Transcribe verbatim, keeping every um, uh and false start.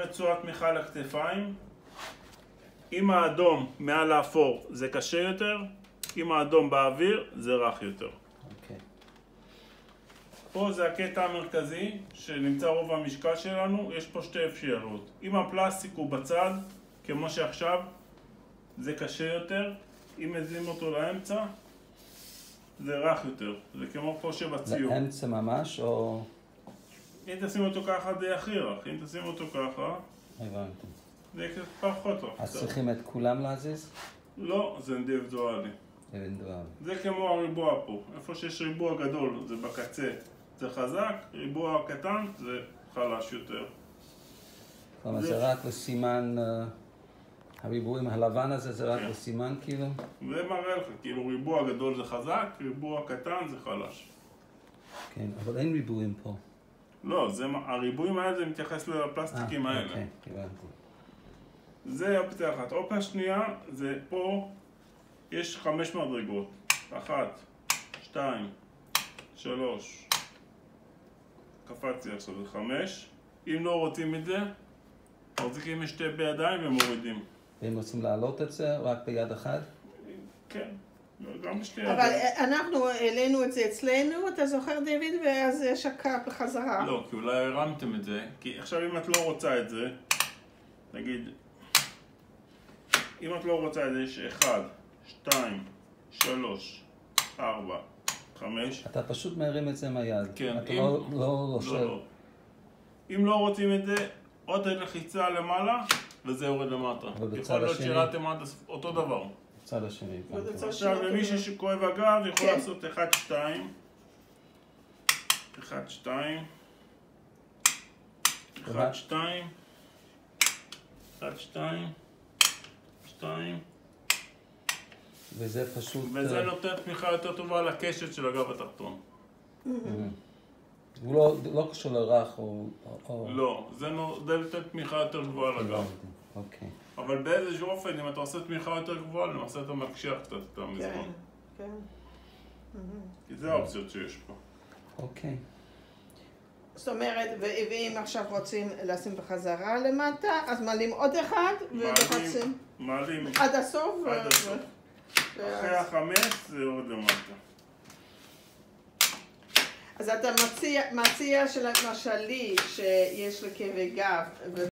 רצועת תמיכה לכתפיים. אם האדום מעל האפור זה קשה יותר, אם האדום באוויר זה רך יותר. אוקיי. פה זה הקטע המרכזי שנמצא רוב המשקל שלנו. יש פה שתי אפשרויות. אם הפלסטיק הוא בצד, כמו שעכשיו, זה קשה יותר. אם מזים אותו לאמצע, זה רך יותר. זה כמו פה שבציור. לאמצע ממש או... אם תשים אותו ככה זה הכי רך. אם תשים אותו ככה, הבנתי. זה פחות רך. אז צריכים את כולם להזיז? לא, זה אינדיבידואלי. אינדיבידואלי. זה כמו הריבוע פה. איפה שיש ריבוע גדול זה בקצה. זה חזק, ריבוע קטן זה חלש יותר. כלומר זה רק לסימן, הריבועים הלבן הזה זה רק לסימן כאילו? זה מראה לך, כאילו ריבוע גדול זה חזק, ריבוע קטן זה חלש. כן, אבל אין ריבועים פה. לא, זה, הריבועים האלה זה מתייחס לפלסטיקים האלה. אוקיי, הבנתי. זה אופציה אחת. אופציה שנייה, זה פה יש חמש מדרגות. אחת, שתיים, שלוש. קפצתי עכשיו, זה חמש. אם לא רוצים את זה, מחזיקים שתי בידיים ומורידים. ואם רוצים להעלות את זה, רק ביד אחת? כן, גם בשתי ידיים. אבל אנחנו העלינו את זה אצלנו, אתה זוכר דיוויד, ואז יש הקה בחזרה. לא, כי אולי הרמתם את זה, כי עכשיו אם את לא רוצה את זה, נגיד, אם את לא רוצה את זה, יש אחד, שתיים, שלוש, ארבע, חמש. אתה פשוט מרים את זה מהיד. כן. אתה לא, לא, לא, לא. אם לא רוצים את זה, עוד לחיצה למעלה, וזה יורד למטה. יכול להיות שירדתם עד אותו דבר. בצד השני. עכשיו, למישהו שכואב הגב, יכול לעשות אחד, שתיים. אחד, שתיים. אחד, שתיים. אחד, שתיים. שתיים. וזה פשוט... וזה נותן תמיכה יותר טובה לקשת של הגב התחתון. הוא לא קשור לרך או... לא, זה נותן תמיכה יותר גבוהה לגב. אוקיי. אבל באיזשהו אופן, אם אתה עושה תמיכה יותר גבוהה, למעשה אתה מקשיח קצת את המזרון. כן, כן. כי זה האופציות שיש פה. אוקיי. זאת אומרת, ואם עכשיו רוצים לשים בחזרה למטה, אז מעלים עוד אחד ולוחצים. מעלים. עד הסוף? עד הסוף. אחרי החמש זה יורד למטה. אז אתה מציע, מציע שלמשל לי שיש לכאבי גב